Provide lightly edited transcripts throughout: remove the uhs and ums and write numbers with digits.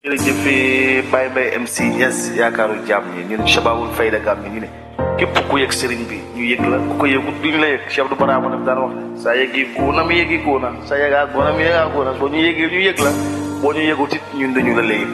jërëjëf Baye Mbaye MC Niass yaakaaru jàmm ñi ñun Shababul Fayda gam ñi ñu ne képp ku yëg sëriñ bi ñu yëg la ku ko yëgut duñu la yëg Cheikh Abdou Barama daf daan wax ne saa yëgi kuuna mi yëgi kuuna sa yëgaa goona mi yëgaa goona boo ñu yëgee ñu yëg la boo ñu yëgut it ñun dañu la léegi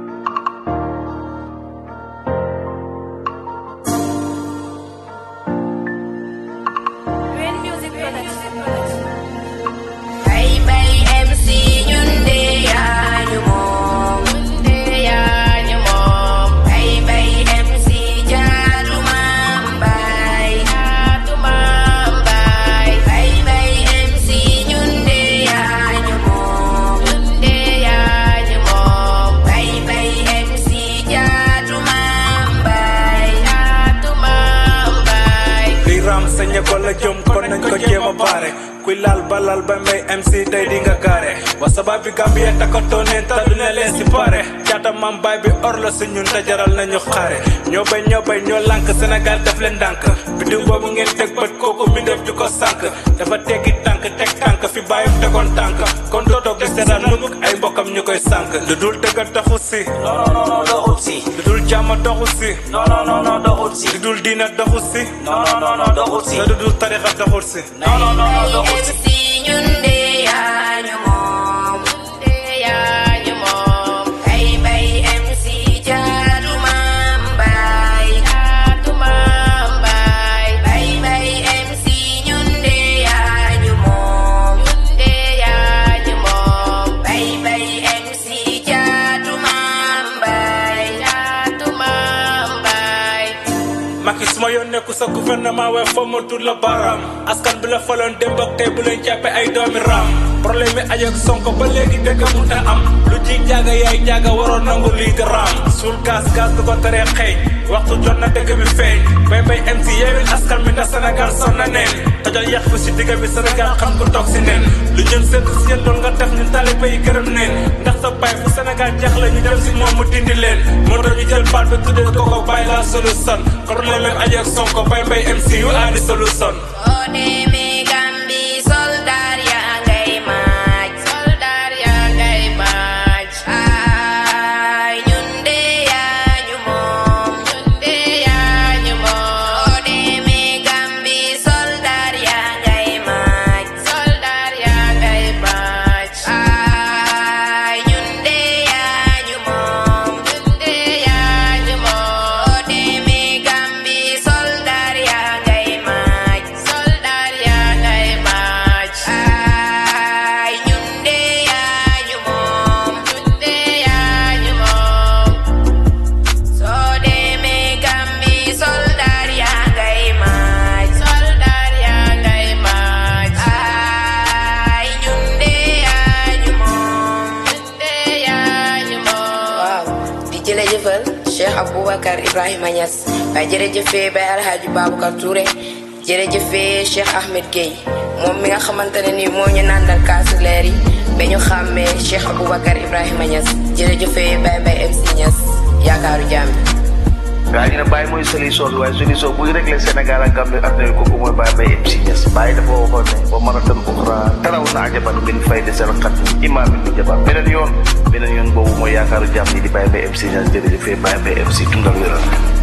la jom kon nañ ko jéema baare kuy laal balal ba may MC tey di nga gaare wa sabab bi Gambie takatoo neen ta du ne leen si pare caata mam baay bi or la si ñun te jaral nañu xaare ñoo bay ñoo lànk Sénégal def leen ndànk biddiw boobu ngeen teg bët kooku mi def di ko sànk dafa teggi tànk teg tànk fi bàyyam tegoon tànk kon doo toog di seetaan mukk ay mbokkam ñu koy sànk lu dul dëgga taxu si non doxut si lu dul jàmm doxut si non doxut si lu dul diina doxut si non doxut si lu dul tarixa doxut si non doxut si ñun de yaa ñu moom ay bay MC jaatu maam baay bay MC ñun de yaa ñu moom bay MC jaatu maam baay Macky suma yoon nekku sa gouvernement waaye foo ma tudd la baaraam askan bi la faloon démb ak tey bu leen jàppe ay doomi raam problème yi ajoog Sonko ba léegi dëgg mun a am lu ji jaaga yaay jaaga waroon nangu lii di raam suul gaz du ko teree xëy waxtu jot na dëgg bi feeñ bay MC yeewil askan bi ndax Sénégal son na neen tojal yàq fi si digg bi Sénégal xam ku toog si neen lu jëm seet si yéen loolu nga def ñun talibé yi gërëm neen ndax sa bay fu Sénégal jeex la ñu dem si moom mu dindi leen moo tax ñu jël baat bi tuddee ko ko bàyyi la solution problème yi ajoog Sonko bay MC yu aadi solution jërëjëfal Cheikh Aboubacar Ibrahima Niass waaye jërëjëfee Baye Alhaji Baboucar Touré jërëjëfee Cheikh Ahmed Gueye moom mi nga xamante ne ni moo ñu nàndal kaasu leer yi ba ñu xàmmee Cheikh Aboubacar Ibrahima Niass jërëjëfee Baye Mbaye MC Niass yaakaaru jaam gaa ñu ne Baye mooy solution waaye solution buy réglé Sénégal ak Gambie ak nañu kooku mooy Baye Mbaye MC Niass Baye dafa waxoon ne ba maratan uxra taraw na ajaban min fayda seen xat imaam bi jabar beneen yoon boobu mooy yaakaaru jàmm yi di Baye Mbaye MC Niass jërëjëf Baye Mbaye MC tundal wéral